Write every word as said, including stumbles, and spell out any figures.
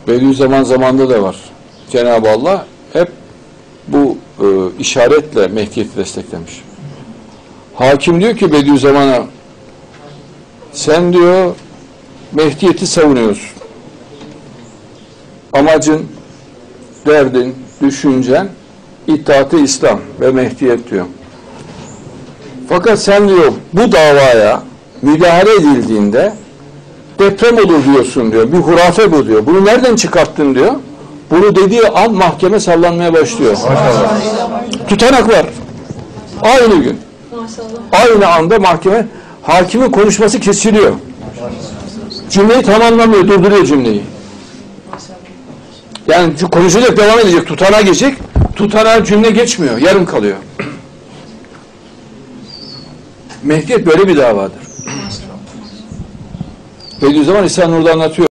Bediüzzaman zamanında da var. Cenab-ı Allah hep bu e, işaretle Mehdiyet'i desteklemiş. Hakim diyor ki Bediüzzaman'a, sen diyor Mehdiyet'i savunuyorsun. Amacın, derdin, düşüncen İttihat-ı İslam ve Mehdiyet diyor. Fakat sen diyor bu davaya müdahale edildiğinde deprem olur diyorsun diyor. Bir hurafe bu diyor. Bunu nereden çıkarttın diyor. Bunu dediği an mahkeme sallanmaya başlıyor. Maşallah. Tutanak var. Aynı gün. Maşallah. Aynı anda mahkeme, hakimin konuşması kesiliyor. Cümleyi tamamlamıyor, durduruyor cümleyi. Yani konuşacak, devam edecek, tutanağa geçecek. Tutanağa cümle geçmiyor, yarım kalıyor. Mehdiyet böyle bir davadır. Bediüzzaman İhsan Nur'da anlatıyor.